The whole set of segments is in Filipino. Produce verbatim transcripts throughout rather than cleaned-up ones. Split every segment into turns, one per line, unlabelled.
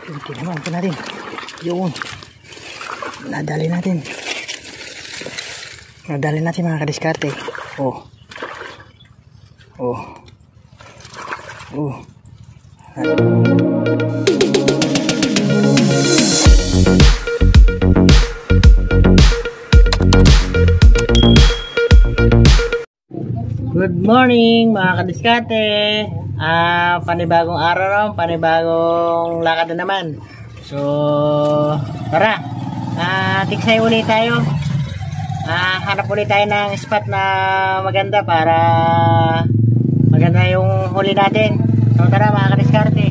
Yun, kinaman po natin. Yun. Nadali natin. Nadali natin mga kadiskarte. Oh. Oh. Oh. Good morning mga kadiskarte. Ah, panibagong araw raw, panibagong lakad na naman. So, tara. Ah, tiksay ulit tayo. Ah, hanap ulit tayo ng spot na maganda para maganda yung huli natin. So, tara mga kadiskarte.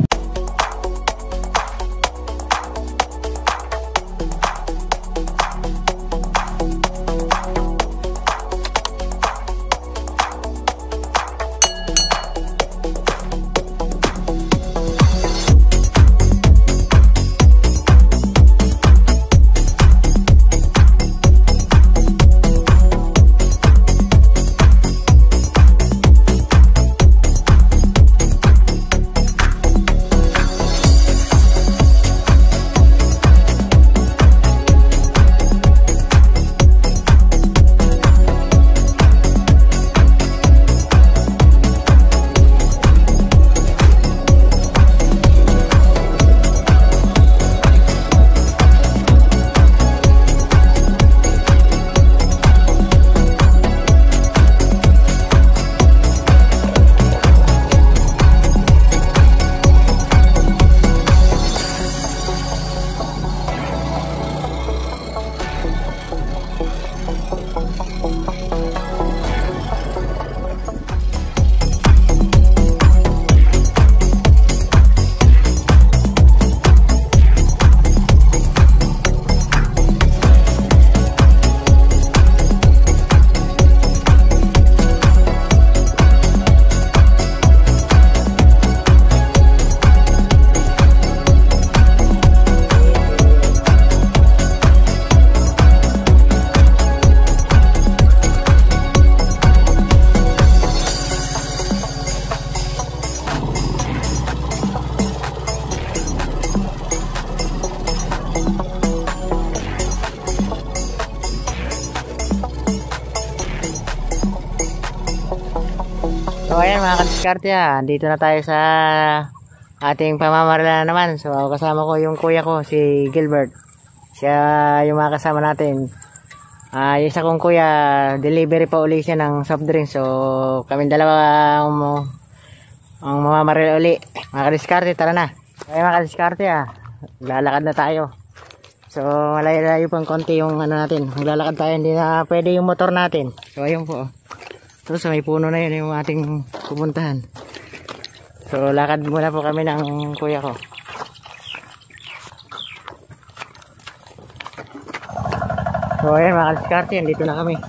So ayan mga kadiskarte, ah, dito na tayo sa ating pamamarala naman. So kasama ko yung kuya ko, si Gilbert. Siya yung mga kasama natin. Ah, yung isa kong kuya, delivery pa uli siya ng soft drink. So kami dalawa ang, ang mamamarala uli. Mga kadiskarte, tara na. Ayan mga kadiskarte, ah, lalakad na tayo. So malayo-layo pang konti yung ano natin. Maglalakad tayo, hindi na pwede yung motor natin. So ayun po. Tapos may puno na yun yung ating pupuntahan. So lakad muna po kami ng kuya ko. So ayan mga kadiskarte, dito na kami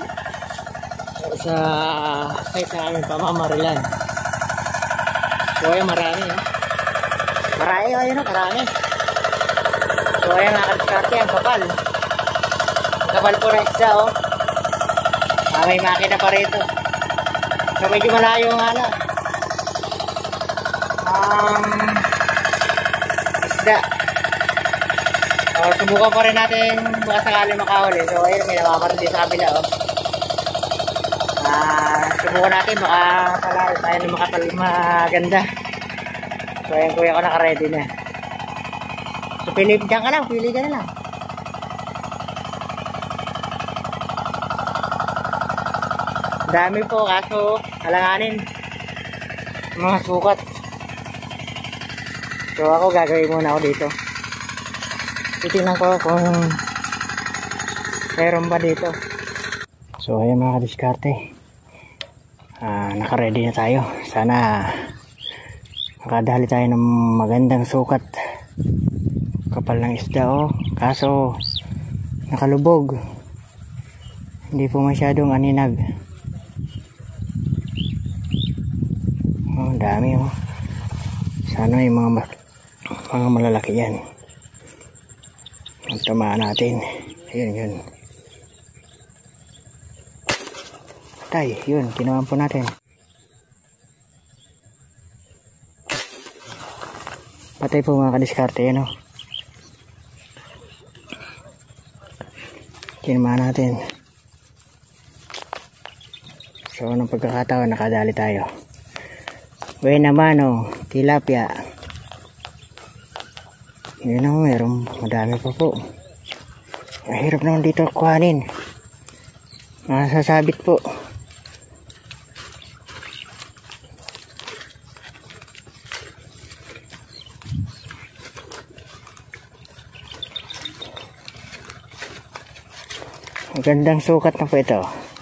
sa site na aming pamamarilan. So ayan marami, eh. Marami o yun o, marami. So ayan mga kadiskarte, ang kapal. Ang kapal po na isda o. Ah, may makina pa rito. So medyo malayo nga na. Um, isda. So subukan pa rin natin baka sakali makahuli. So ayun, may nakakaroon din sa kabila oh. Ah, subukan natin baka pala tayo na makapal maganda. So ayun, kuya ko naka-ready na. So pili dyan ka lang, pili dyan na lang. Dami po, kaso alanganin mga sukat. So ako gagawin muna ako dito. Titingnan ko kung meron ba dito. So ayan mga kadiskarte, ah, naka-ready na tayo. Sana makadali tayo ng magandang sukat. Kapal ng isda oh. Kaso nakalubog, hindi po masyadong aninag. Oh, dami oh. Sana may mga mga malalaki yan. Ang tamaan natin. Ayun yun. Tay, yun, ginawan po natin. Patay po mga kadiskarte, yan o. Kinamahan natin. So, anong pagkakataon, nakadali tayo. Buhay naman o, tilapia. Yun o, meron, madami pa po. Mahirap naman dito kuhanin. Masasabit po. Magandang sukat na po ito.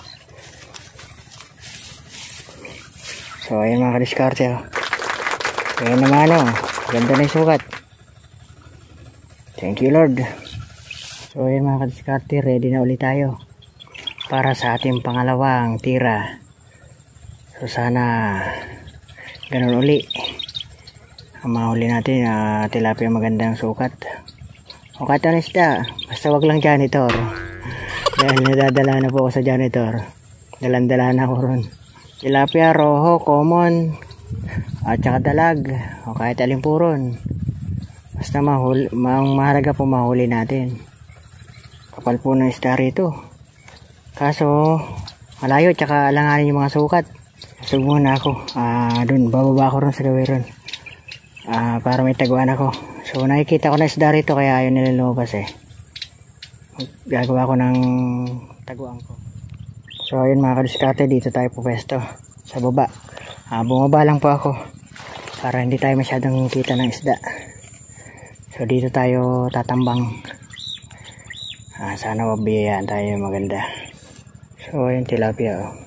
So ayun mga kadiskarte oh. Ayun naman oh. Ganda na yung sukat. Thank you Lord. So ayun mga kadiskarte, ready na ulit tayo para sa ating pangalawang tira. So sana ganun uli ang mahuli natin. uh, Tilapia magandang sukat. O katong isda, basta wag lang janitor. Dahil nadadala na po ako sa janitor. Dalandala na ako ron. Tilapia, roho, common, at saka dalag, o kahit alimpuron. Basta mahuli, ang mahalaga po mahuli natin. Kapal po ng isda rito. Kaso, malayo, tsaka alanganin yung mga sukat. So muna ako, uh, dun, bababa ako ron sa gawiron. Uh, para may taguan ako. So nakikita ko na isda rito, kaya ayaw nila lumabas eh. Gagawa ko ng taguan ko. So ayun mga kadiskarte, dito tayo pupwesto sa baba. ah, bumaba lang po ako para hindi tayo masyadong kita ng isda. So dito tayo tatambang. ah, sana mabiyayaan tayo maganda. So ayun tilapia oh.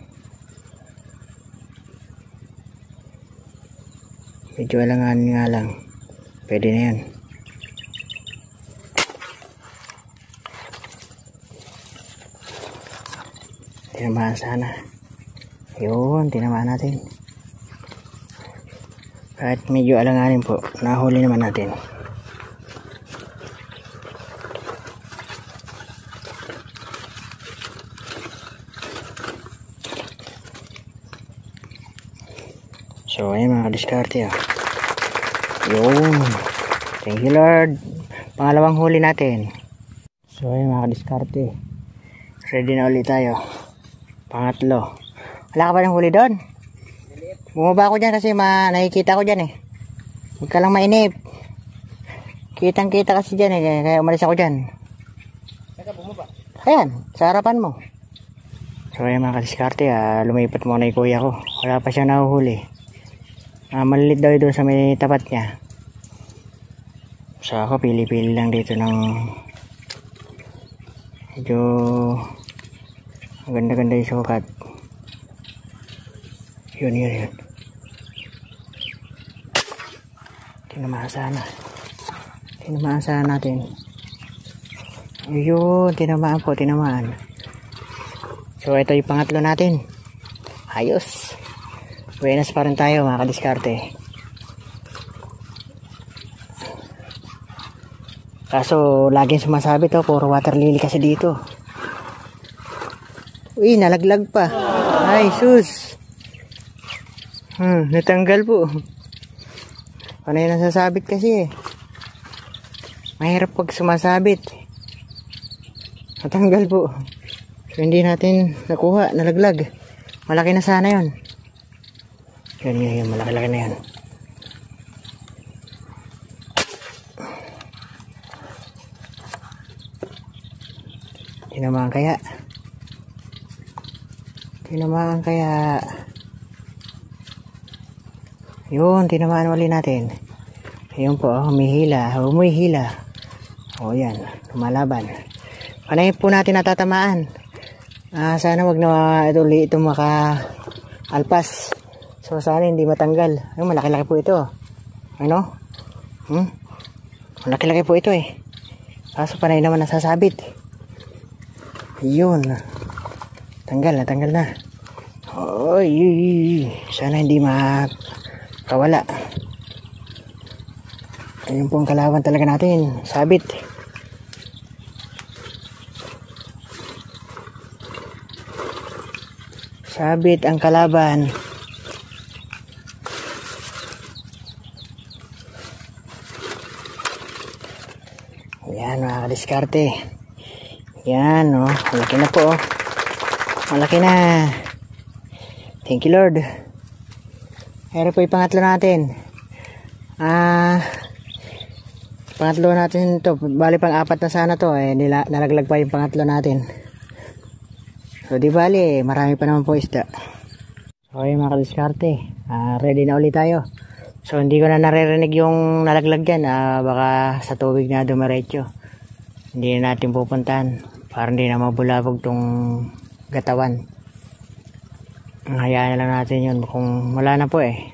Medyo alanganin nga lang, pwede na yan. Tinamaan sana. Yun, tinamaan natin. Kahit medyo alanganin po, nahuli naman natin. So, ayun mga kadiskarte. Yun. Thank you Lord. Pangalawang huli natin. So, ayun mga kadiskarte. Ready na ulit tayo. Pangatlo. Wala ka ba ng huli doon? Bumaba ako dyan kasi ma nakikita ko dyan eh. Huwag ka lang mainip. Kitang kita kasi dyan eh. Kaya umalis ako dyan. Saka bumaba? Ayan. Sa harapan mo. So ayan mga kadiskarte. Ah, lumipat muna yung kuya ko. Wala pa siya nahuhuli. Ah, malilit daw doon sa may tapat niya. So ako pili-pili lang dito ng medyo ganda-ganda yung sukat. Yun, yun, yun. Tinamaan sana. Tinamaan sana natin. Yun, tinamaan po, tinamaan. So, ito yung pangatlo natin. Ayos. Buenas pa rin tayo, mga kadiskarte. Kaso, laging sumasabi to, puro water lily kasi dito. Uy, nalaglag pa. Ay, sus. Hmm, natanggal po. Ano yung nasasabit kasi eh. Mahirap pag sumasabit. Natanggal po. So, hindi natin nakuha, nalaglag. Malaki na sana yun. Yun, yun, yun. Malaki-laki na yun. Tinamaan kaya. Tinamaan kaya. Yun, tinamaan ulit natin. Yun po, humihila. Humihila. O yan, lumalaban. Panay po natin natatamaan. Ah, sana wag na ito ulit ito maka-alpas. So sana hindi matanggal. Ay, malaki-laki po ito. Ano? Hmm? Malaki-laki po ito eh. Kaso panay naman nasasabit. Yun. Tanggal na, tanggal na. Oy, sana hindi makawala. Ayun po ang kalaban talaga natin. Sabit. Sabit ang kalaban. Yan mga kadiskarte. Yan o. Oh. Malaki na po. Oh. Malaki na. Thank you Lord. Ayan po yung pangatlo natin. Ah, pangatlo natin to. Bali pang apat na sana to. Eh, nila, nalaglag pa yung pangatlo natin. So di bali, marami pa naman po isda. So ayun mga kadiskarte. Ah, ready na ulit tayo. So hindi ko na naririnig yung nalaglag dyan. Ah, baka sa tubig na dumiretso. Hindi na natin pupuntahan. Para hindi na mabulabog tong gatawan. Hayaan na lang natin yun kung wala na po eh.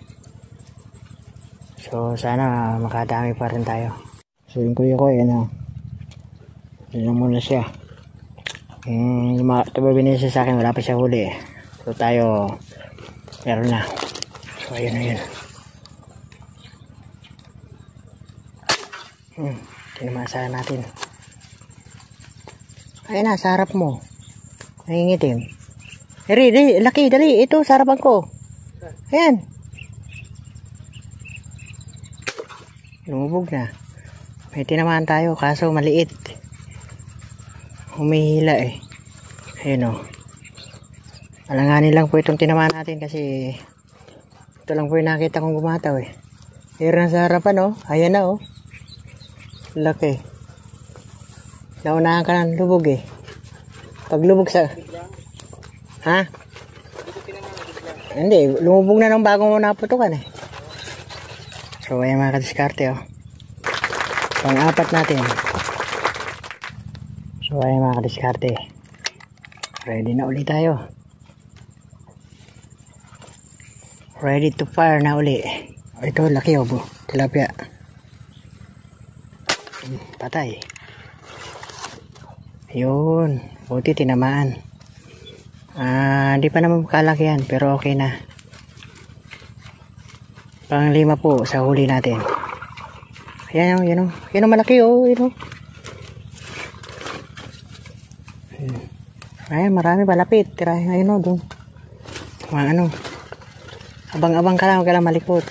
So sana makadami pa rin tayo. So yung kuya ko yan o. Yan muna siya. Hmm, yung mga tababinin siya sa akin wala pa siya huli eh. So tayo meron na. So ayun na yun. Hmm, tinamasahan natin. Ayun na, sa harap mo. Nangingitim. Eri, dali, laki, dali. Ito, sa harapan ko. Ayan. Lumubog na. May tinamaan tayo, kaso maliit. Humihila eh. Ayun o. Alanganin lang po itong tinamaan natin kasi ito lang po yung nakita kong gumataw eh. Meron sa harapan o. Ayan na o. Laki. Naunahan ka ng lubog eh. Pag lubog sa... Ha? Hindi. Lumubog na ng bagong naputukan eh. So ayan mga kadiskarte oh. Pang-apat natin. So ayan mga kadiskarte. Ready na uli tayo. Ready to fire na uli. Ito laki oh. Tilapia. Patay. Yun. Buti tinamaan. Ah, hindi pa naman kalaki yan. Pero okay na. Pang lima po sa huli natin. Ayan o. Yan o. Yan o malaki o. Yan o. Ayan marami palapit. Tirahin ayun o. Doon. Mga ano. Abang-abang ka lang. Huwag ka lang malikot.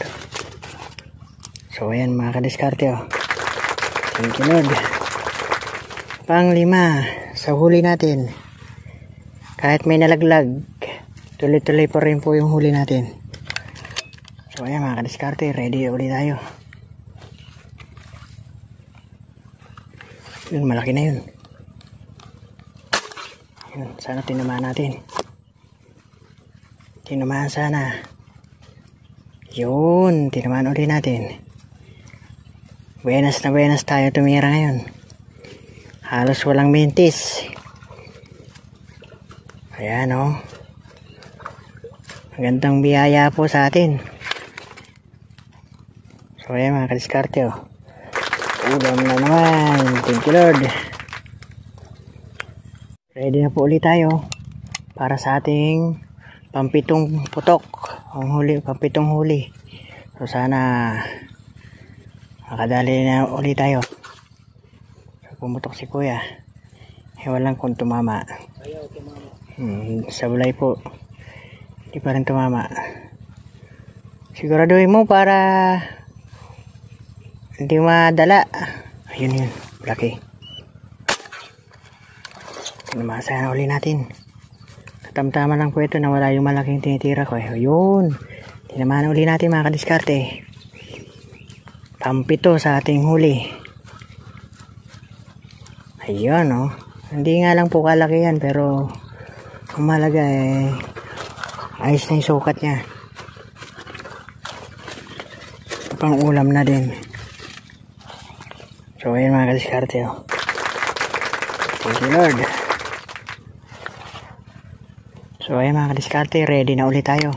So ayan mga kadiskarte o. Thank you Lord. Pang lima sa huli natin. Kahit may nalaglag, tuloy-tuloy pa rin po yung huli natin. So ayan mga kadiskarte, ready ulit tayo. Yun, malaki na yun. Yun, sana tinamaan natin. Tinamaan sana. Yun, tinamaan ulit natin. Buenas na buenas tayo tumira ngayon. Halos walang mintis. Ayan o. Oh. Magandang biyaya po sa atin. So ayan mga kadiskarte o. Oh. Ulam na naman. Thank you Lord. Ready na po ulit tayo. Para sa ating pampitong putok. Ang huli, pampitong huli. So sana makadali na ulit tayo. Pumutok si kuya. Ewan lang kung tumama.
Ayaw tumama.
Hmm, sablay po. Hindi pa rin tumama. Siguraduhin mo para hindi madala. Ayun yun. Laki. Tinamasa na uli natin. Katamtama lang po ito na wala yung malaking tinitira ko. Ayun. Tinamahan uli natin mga kadiskarte. Pampito sa ating huli. Ayun oh. Hindi nga lang po kalaki yan pero ang malaga eh ayos na yung sukat niya. Pang ulam na din. So ayun mga kadiskarte oh. Thank you Lord. So ayun mga kadiskarte, ready na ulit tayo.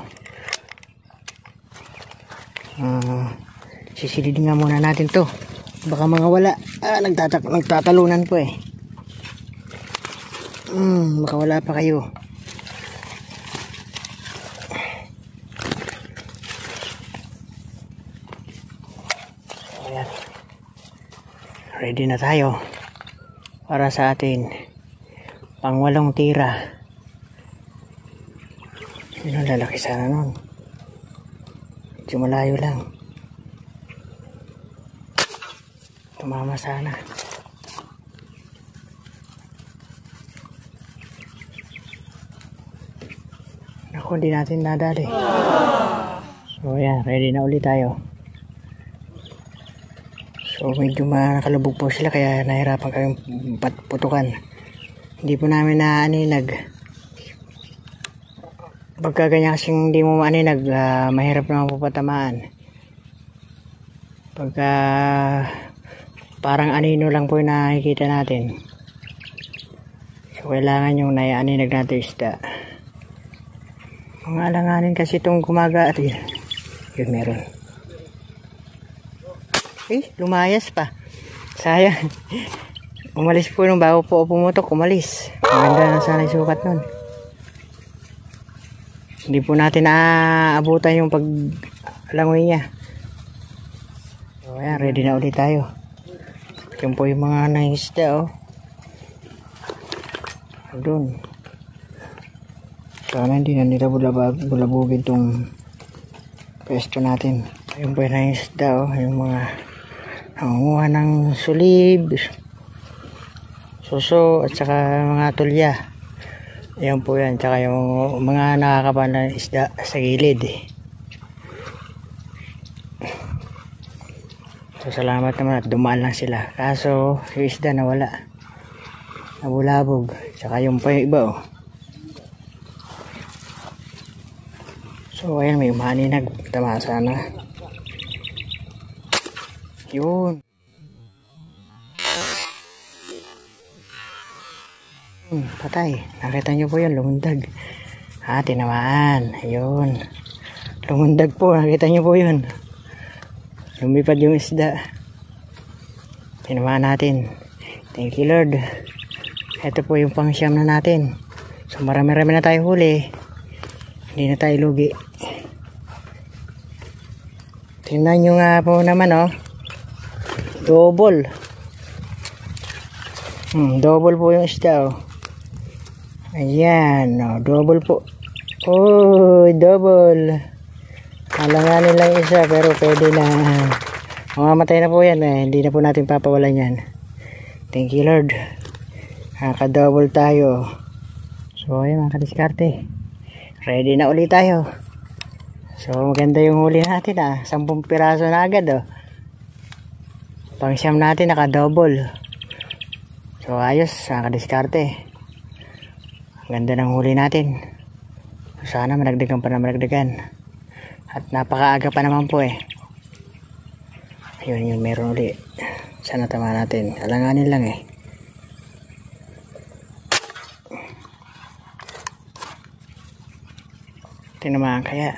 Uh, sisilidin nga muna natin to. Baka mga wala. Ah, nagtatak nagtatalunan po eh. Hmm, baka wala pa kayo. Ayan. Ready na tayo. Para sa atin. Pangwalong tira. Yun ang lalaki sana nun. Medyo malayo lang. Tumama sana. Naku, hindi natin nadali. So ayan, ready na ulit tayo. So medyo nakalubog po sila kaya nahirapan kayong putukan. Hindi po namin naaninag. Pagka ganyan kasing hindi mo maaninag, uh, mahirap naman po patamaan. Pagka parang anino lang po yung nakikita natin. So kailangan yung naianinag natin isda. Mga alanganin kasi itong kumaga at yun, yun meron. Eh, lumayas pa. Sayang. Umalis po nung bago po pumutok, umalis. Maganda na sana yung sukat nun. Hindi po natin naaabutan yung paglangoy niya. So, ayan, ready na ulit tayo. Yan po yung mga nangisda, oh. Doon. Sana hindi na nila bulabag, bulabugin itong pwesto natin. Yung po yung nangisda, oh. Yung mga nangunguha ng sulib, suso, at saka mga tulya. Ayan po yan. Tsaka yung mga nakakapan na isda sa gilid. So salamat naman at dumaan lang sila. Kaso yung isda nawala. Nabulabog. Tsaka yung pa yung iba, oh. So ayan, may umaninag. Tama sana. Yun. Hmm, patay. Nakita nyo po yun, lumundag. Ah, tinamaan. Ayun. Lumundag po, nakita nyo po yun. Lumipad yung isda. Tinamaan natin. Thank you, Lord. Ito po yung pangsyam na natin. So marami-rami na tayo huli. Hindi na tayo lugi. Tingnan nyo nga po naman, oh. Double. Hmm, double po yung isda, oh. Ayan, oh, double po. Oh, double. Alanganin lang isa, pero pwede na. Mamamatay na po yan, eh. Hindi na po natin papawalan yan. Thank you, Lord. Nakaka-double tayo. So, ayan, mga kadiskarte. Ready na ulit tayo. So, maganda yung huli natin, ah. Sampung piraso na agad, oh. Pang-siyam natin, naka-double. So, ayos, mga kadiskarte. Ganda ng huli natin. Sana managdagan pa na managdagan. At napakaaga pa naman po, eh. Ayun, yun, meron ulit. Sana tama natin. Alanganin lang, eh. Tinamaan kaya.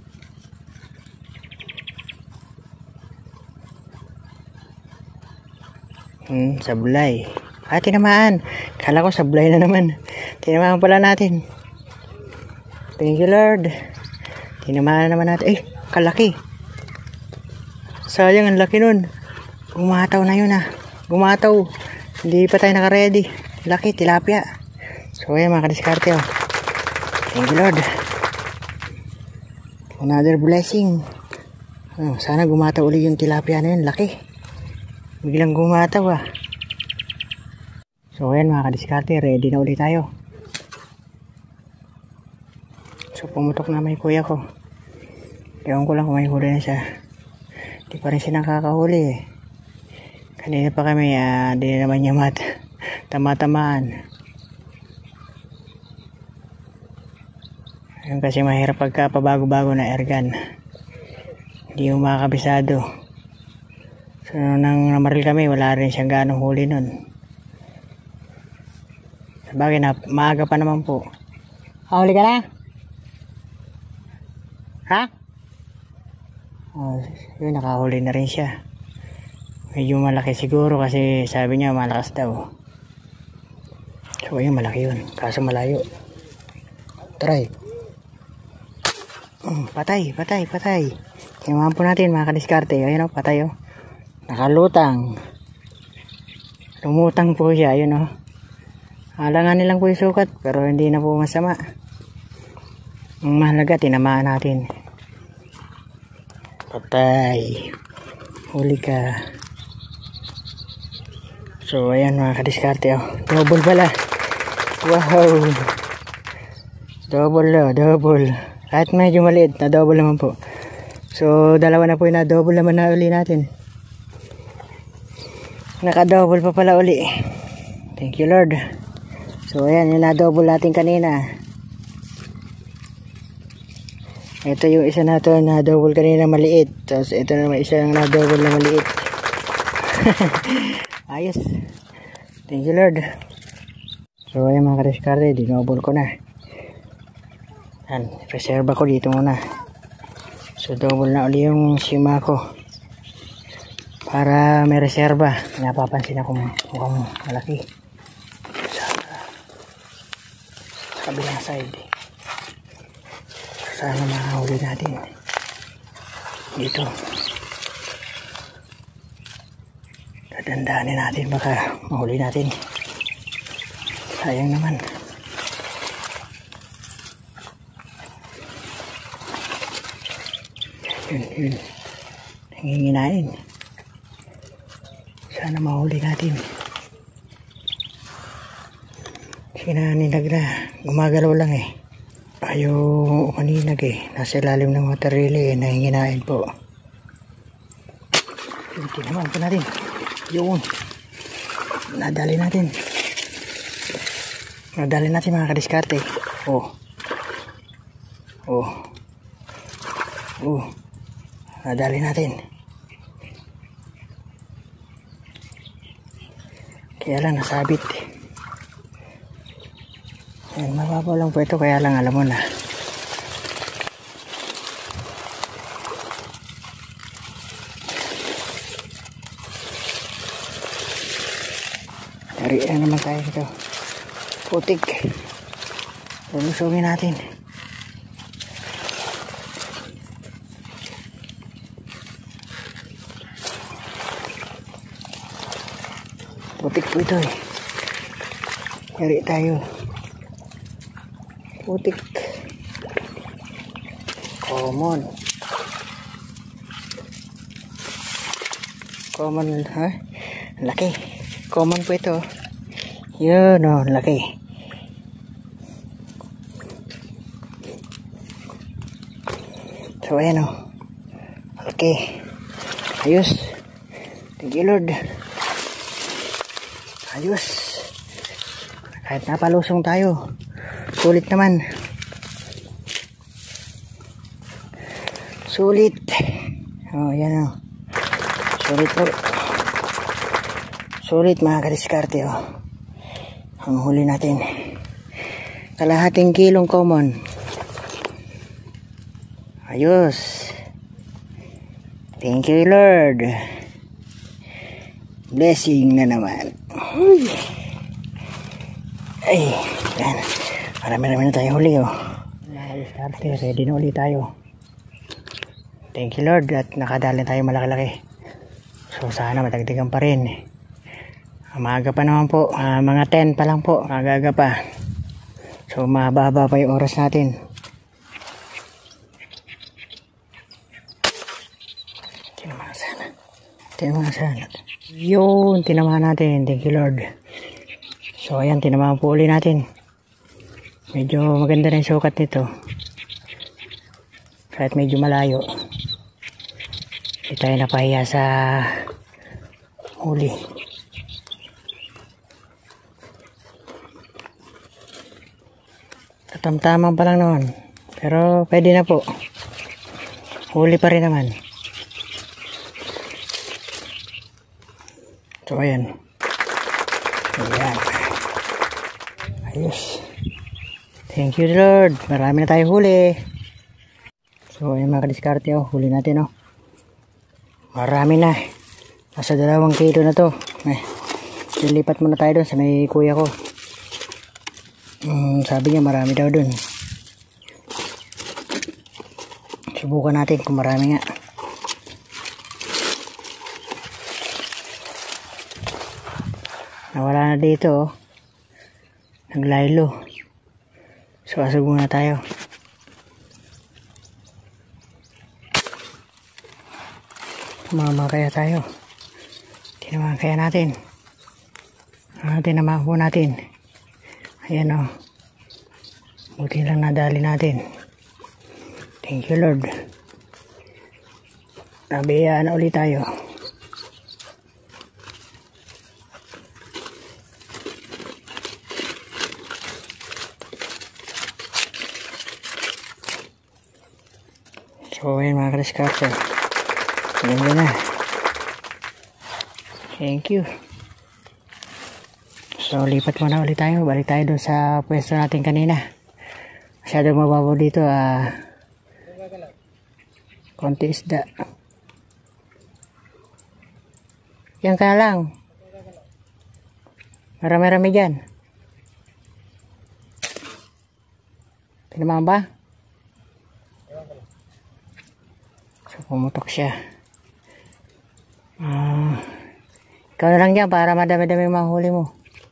Hmm, sablay. Ah, tinamaan. Kala ko sablay na naman. Tinamaan pala natin. Thank you, Lord. Tinamaan na naman natin. Eh, kalaki. Sayang, ang laki nun. Gumataw na yun, ah. Gumataw. Hindi pa tayo naka-ready. Laki, tilapia. So, ayan, mga kadiskarte, oh. Thank you, Lord. Another blessing. Oh, sana gumataw ulit yung tilapia na yun. Laki. Biglang gumataw, ah. So ayan, mga kadiskarte, ready na ulit tayo. So pumutok na may kuya ko. Ewan ko lang kung may huli na siya. Di pa rin siya nakakahuli, eh. Kanina pa kami, ah, di naman niya mat tama-tamaan. Ayun, kasi mahirap pagka pabago-bago na airgun. Hindi yung makakabisado. So, nang namaril kami, wala rin siyang ganong huli nun. Sabagay na, maaga pa naman po. Huli ka na? Ha? Oh, yun, nakahuli na rin siya. Medyo malaki siguro kasi sabi niya malakas daw. So, yun, malaki yun. Kaso malayo. Try. Um, patay, patay, patay. Tingnan po natin, mga kadiskarte. Ayun, oh, patay, oh. Nakalutang. Lumutang po siya, yun, oh. Alanganin lang po yung sukat, pero hindi na po masama. Ang mahalaga, tinamaan natin. Patay. Huli ka. So, ayan, mga kadiskarte, oh. Double pala. Wow. Double na, double. Kahit medyo maliit, na double naman po. So, dalawa na po yung na double naman na uli natin. Naka-double pa pala uli. Thank you Lord. So, ayan, yung na double natin kanina. Ito yung isa na to na double kanina maliit. Tapos, ito naman isa yung na double na maliit. Ayos. Thank you Lord. So, ayan mga kadiskarte, dinouble ko na. Yan, reserva ko dito muna. So double na uli yung sima ko para may reserva. Napapansin ako mukhang malaki sa, sa kabilang side. Sana makahuli natin dito. Dadandaanin natin baka mahuli natin. Sayang naman. Yun, yun. Nanginginain. Sana mahuli natin. Sinaninag na. Gumagalaw lang eh. Ayaw umaninag eh. Nasa ilalim ng water relay eh. Nanginginain po. Yun, tinamaan po natin. Yun. Nadali natin. Nadali natin mga kadiskarte. Oh. Oh. Oh. Nadali natin. Kaya lang nasabit. Ayan, mababaw lang po ito. Kaya lang alam mo na. Dari na naman tayo ito. Putik. Lulusungin natin. Putik po ito eh. Yari tayo. Putik. Common. Common, ha? Laki. Common po ito. Yun o, laki. So ayan o. Laki. Ayos. Thank you Lord. Ayos. Kahit napalusong tayo, sulit naman. Sulit. Oh, yan o. Sulit po. Sulit mga kadiskarte o. Ang huli natin. Kalahating kilong common. Ayos. Thank you Lord. Blessing na naman. Uy. Ay, yan. Marami-rami na tayo huli, oh. Nakaliskarte, ready na ulit tayo. Thank you Lord at nakadali tayo malaki-laki. So sana matagdagan pa rin. Maaga pa naman po, uh, mga ten pa lang po, magaga pa. So mababa pa yung oras natin. Tinamaan sana. Tinamaan sana. Yun, tinamaan natin. Thank you Lord. So ayan, tinamaan po uli natin. Medyo maganda na yung sukat nito. Kahit medyo malayo. Hindi tayo napahiya sa huli. Katamtaman pa lang naman. Pero pwede na po. Huli pa rin naman. So ayan. Ayan. Ayos. Thank you Lord. Marami na tayo huli. So ayan mga kadiskarte, oh. Huli natin, oh. Marami na. Nasa dalawang kilo na to. Eh, lilipat muna tayo doon sa may kuya ko. Hmm, sabi niya marami daw doon. Subukan natin kung marami nga. Nawala na dito, oh. Naglaylo. So asog muna tayo. Tumama kaya tayo. Tinamaan kaya natin. Ah, tinamaan po natin. Ayan, oh. Buti lang nadali natin. Thank you Lord. Nabiyaan na ulit tayo. So ayun mga ka-discarter, ganda na. Thank you. So lipat muna ulit tayo. Balik tayo doon sa pwesto natin kanina. Masyadong mababaw dito, ah konti isda. Yan ka na lang. Marami-rami dyan. Tinamaan ba? So pumutok siya. Uh, ikaw na lang dyan para madami-dami mahuli mo.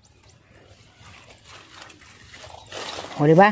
Huli ba?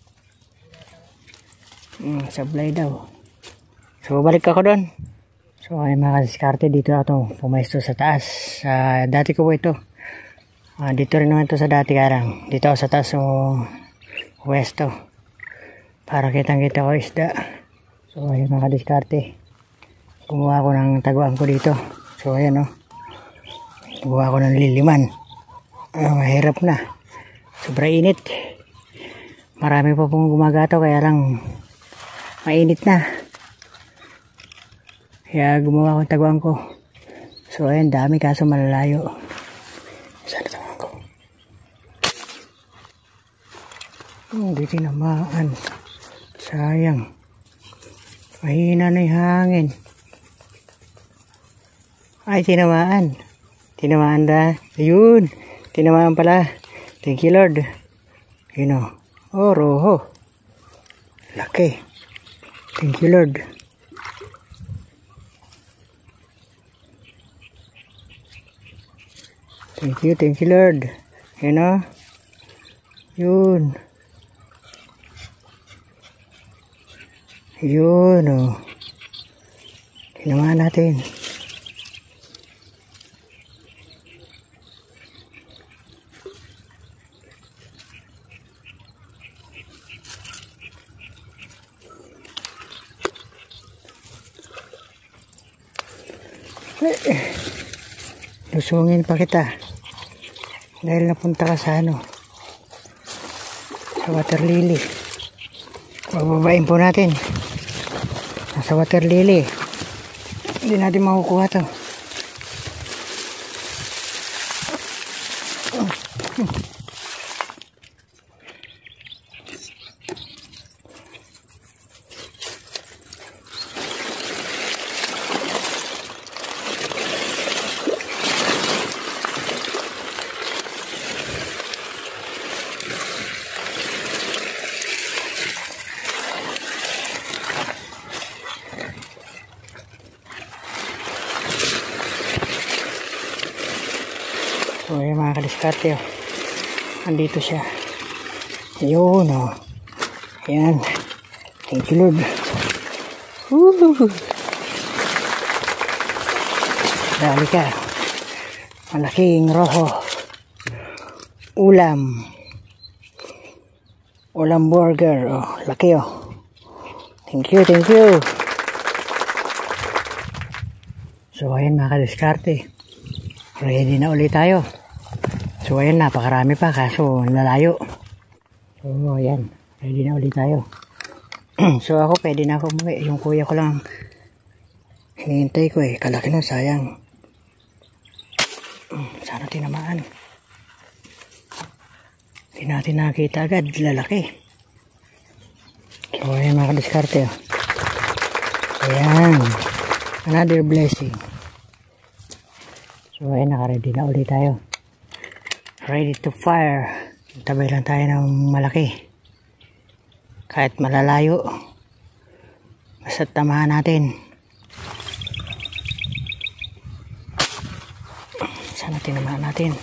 Hmm, sablay daw. So balik ako doon. So ay mga diskarte, dito ako pumesto sa taas. Uh, dati ko po ito. Uh, dito rin naman ito sa dati karang. Dito ako sa taas o pwesto. Para kitang kita ko isda. So ay mga diskarte. Gumawa ko ng taguan ko dito. So ayan o. Oh. Gumawa ko ng liliman. Uh, mahirap na. Sobra init. Marami pa pong gumagato kaya lang mainit na. Kaya gumawa ko ng taguan ko. So ayan, dami kaso malalayo. Sana taguan ko. Hindi tinamaan. Sayang. Mahina na yung hangin. Ay, tinamaan. Tinamaan na. Ayun. Tinamaan pala. Thank you Lord. You know. Oh, roho. Laki. Thank you Lord. Thank you, thank you Lord. You know. Yun. Yun oh. Tinamaan natin. Lusungin pa kita dahil napunta ka sa ano, sa water lily. Bababain po natin nasa water lily. Hindi natin makukuha to. So ayan mga kadiskarte, oh. Andito siya. Ayun oh. Ayan. Thank you Lord. Woo! Dali ka. Malaking roho. Ulam. Ulam burger. Oh, laki oh. Thank you, thank you. So ayan mga kadiskarte. Ready na ulit tayo. So ayan, napakarami pa kaso lalayo. So ayan, ready na ulit tayo. So ako pwede na ako umuwi. Yung kuya ko lang hinihintay ko eh. Kalaki na, sayang. Sana tinamaan. Hindi natin nakita agad, lalaki. So ayan mga kadiskarte. Ayan, another blessing. So ayan, naka-ready na ulit tayo. Ready to fire. Tabay lang tayo ng malaki. Kahit malalayo. Basta tamahan natin. Sana tinamaan natin.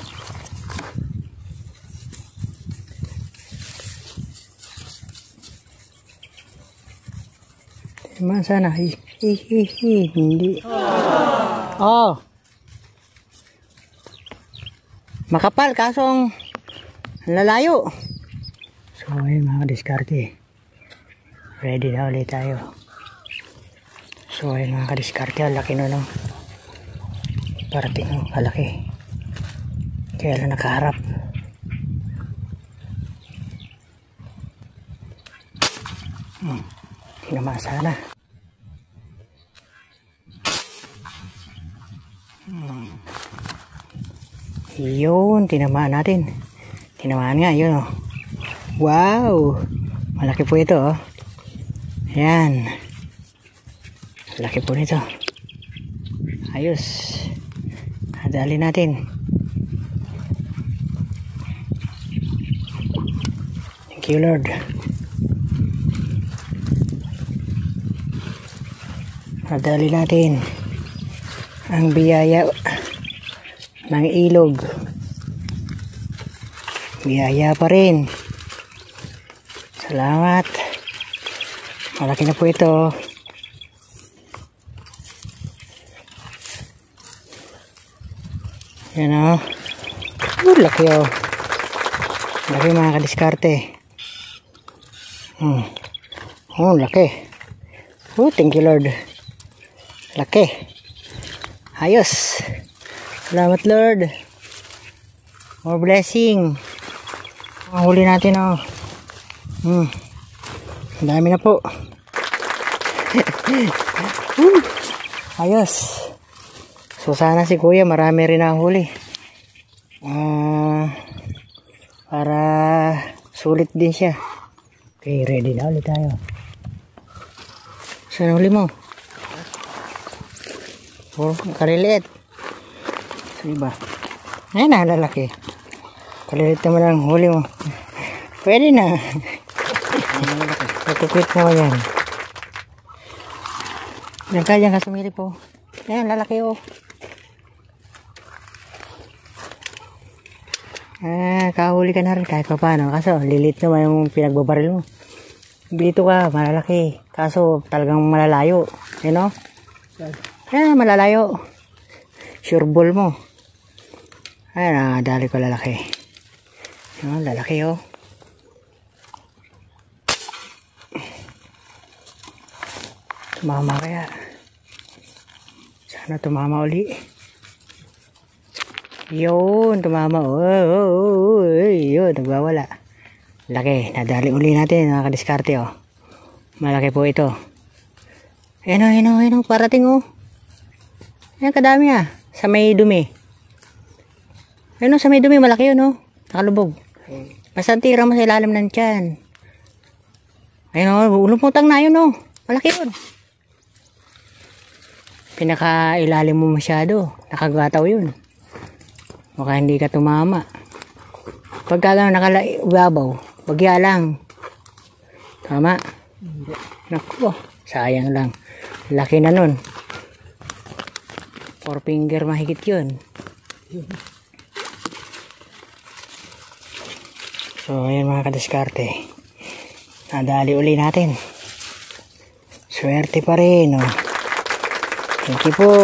Tinamaan sana. Hi, hi, hi, hi. Hindi. Oh. Makapal kasong lalayo. So So ayun mga kadiskarte, ready na ulit tayo. So ayun mga kadiskarte, laki no no, parating no, kalaki, kaya lang nakaharap. Hmm, tinamaan sana. Hmm. Yun, tinamaan natin. Tinamaan nga, yun oh. Wow! Malaki po ito oh. Ayan. Malaki po nito. Ayos. Hadali natin. Thank you Lord. Hadali natin ang biyaya ng ilog. Biyaya pa rin. Salamat. Malaki na po ito. Yan o. Oh, laki o. Laki mga kadiskarte. Hmm. Oh, laki. Oh, thank you Lord. Laki. Ayos. Salamat Lord. More blessing. Ang huli natin oh. Hmm. Ang dami na po. uh, ayos. So sana si kuya marami rin ang huli. Uh, para sulit din siya. Okay, ready na ulit tayo. Saan huli mo? Oh, kaliliit. So iba. Ayan na, lalaki. Kaliliit naman ang huli mo. Pwede na. Nakukwit naman yan. Diyan ka, diyan ka sumili po. Ayan, lalaki oh. Ah, kahuli ka na rin kahit pa paano. Kaso, lilit naman yung pinagbabaril mo. Bilito ka, malalaki. Kaso, talagang malalayo. You know? Ayan, malalayo. Sure ball mo. Ayan, ah, dali ko lalaki. Ayan, lalaki oh. Tumama kaya. Sana tumama uli. Yun, tumama. Oh, oh, oh, oh. Yun, nagbawala. Laki, nadali uli natin mga kadiskarte oh. Malaki po ito. Ayan o, ayan o, ayan o, parating o. Ayan, kadami ah. Sa may dumi. Ayan o, sa may dumi, malaki yun o. Nakalubog. Basta tira mo sa ilalim ng tiyan. Ayan o, lumutang na yun o. Malaki yun. Pinaka-ilalim mo masyado. Nakagataw yun. Baka hindi ka tumama. Pagka gano'n nakalababaw, bagya lang. Tama? Naku, sayang lang. Laki na nun. Four finger mahigit yun. So, ayan mga kadiskarte. Nadali uli natin. Swerte pa rin, oh. Thank you po.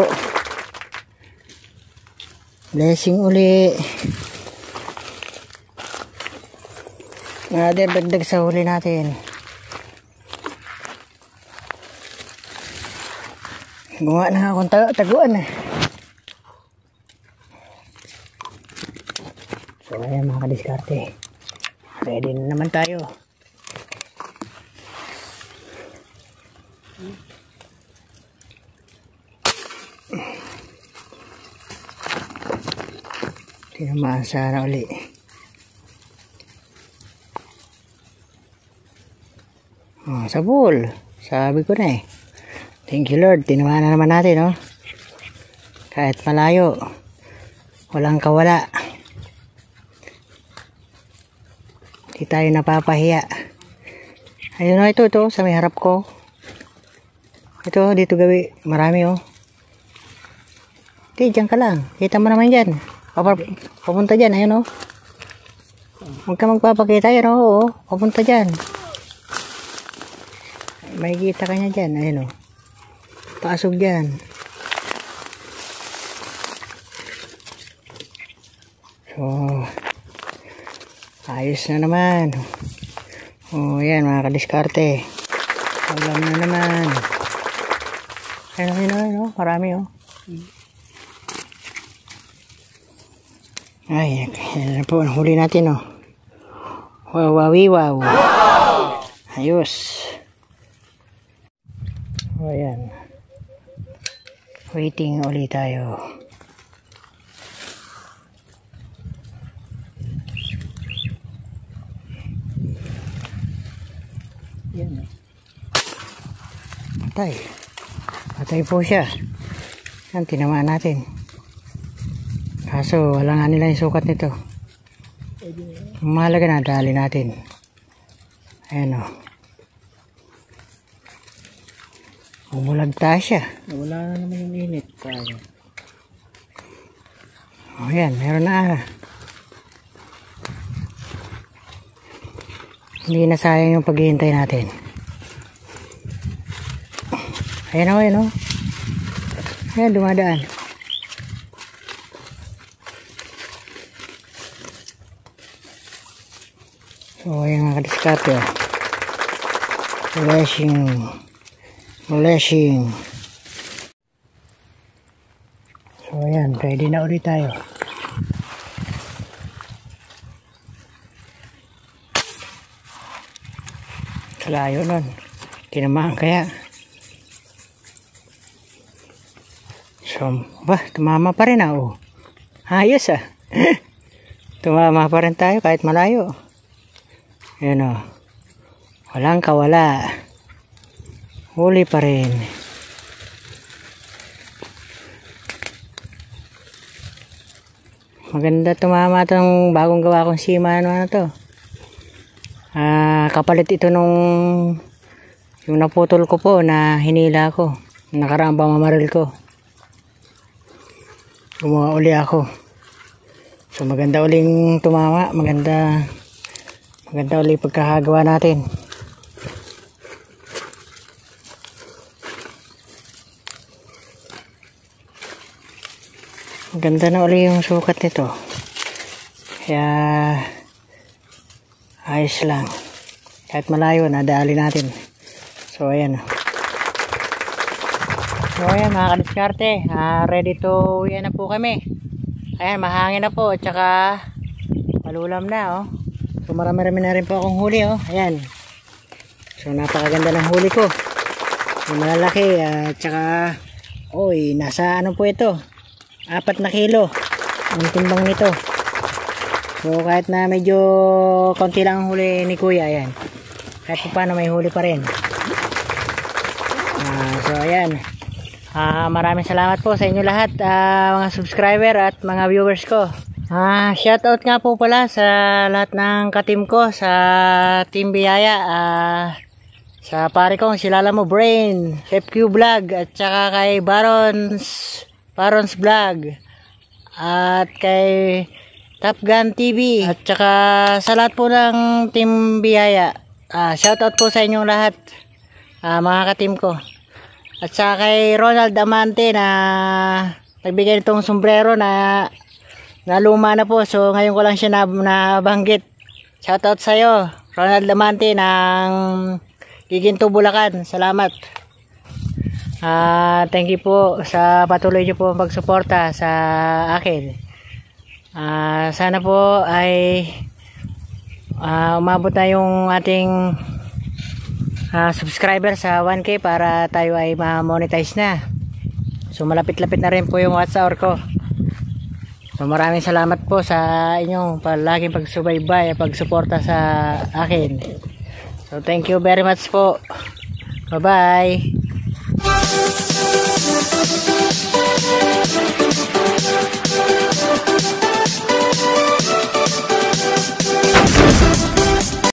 Blessing uli. Another dagdag sa huli natin. Gumawa na akong taguan eh. So ayan mga kadiskarte. Ready na naman tayo. Tinamaan sana uli. Oh, sabol. Sabi ko na eh. Thank you Lord. Tinamaan na naman natin oh. Kahit malayo. Walang kawala. Hindi tayo napapahiya. Ayun oh, ito ito sa may harap ko. Ito dito gawi. Marami oh. Okay, dyan ka lang. Kita mo naman dyan. Papunta dyan, ayun o. Huwag ka magpapakita, ayun o. Papunta dyan. May kita ka niya dyan, ayun o. Pasok dyan. So, ayos na naman. Oh, yan mga kadiskarte. Ulam na naman. Ayun, ayun, ayun, oh. Marami, oh. Ay, yan po. Huli natin, oh. Wow, wow, wow. Ayos. O, yan. Waiting ulit tayo. Yan. Patay. Patay po siya. Yan, tinamaan natin. Kaso, wala nga nila yung sukat nito. Mahalaga na, dali natin. Ayan, o. Umulagta siya.
Wala na naman yung init. Kaya.
O, yan, meron na. Hindi na sayang yung paghihintay natin. Ayan o, ayan o. Ayan, dumadaan. So, ayan nga kadiskarte o. Flashing. Flashing. So, ayan, ready na ulit tayo. Kalayo nun. Tinamaan kaya. So, bah, tumama pa rin ah. Oh. Ayos ah. Tumama pa rin tayo kahit malayo. Ayan o. Walang kawala. Huli pa rin. Maganda tumama itong bagong gawa kong sima. Ano na to? Ah, kapalit ito nung yung naputol ko po na hinila ko. Nakaraang pamamaril ko. Gumawa uli ako. So maganda uling tumama. Maganda maganda uli pagkakagawa natin. Maganda na uli yung sukat nito. Kaya ayos lang. Kahit malayo, nadali natin. So ayan. So ayan mga kadiskarte, uh, ready to yan na po kami. Ayan, mahangin na po at saka malulam na oh. So marami-rami na rin po akong huli oh. Ayan. So napakaganda ng huli ko. Yung malalaki uh, at saka oy, nasa ano po ito? Apat na kilo ang timbang nito. So kahit na medyo konti lang ang huli ni kuya, ayan. Kahit pa paano may huli pa rin. Uh, so ayan. Uh, maraming salamat po sa inyo lahat, uh, mga subscriber at mga viewers ko. Uh, shoutout nga po pala sa lahat ng ka-team ko sa Team Biyaya. Uh, sa pare kong si Lala Mo Brain, Chef Q Vlog at saka kay Barons Barons Vlog at kay Top Gun T V at saka sa lahat po ng Team Biyaya. Uh, shoutout po sa inyong lahat, uh, mga ka-team ko. At saka kay Ronald Amante na nagbigay nitong sombrero na na luma na po. So ngayon ko lang siya nabanggit. Shoutout sa iyo, Ronald Amante ng Giginto, Bulacan. Salamat. Uh, thank you po sa patuloy niyo po pagsuporta sa akin. Uh, sana po ay uh, umabot na yung ating Uh, subscriber sa one K para tayo ay ma-monetize na. So malapit-lapit na rin po yung watch hour ko. So maraming salamat po sa inyong palaging pagsubaybay at pagsuporta sa akin. So thank you very much po. Bye bye.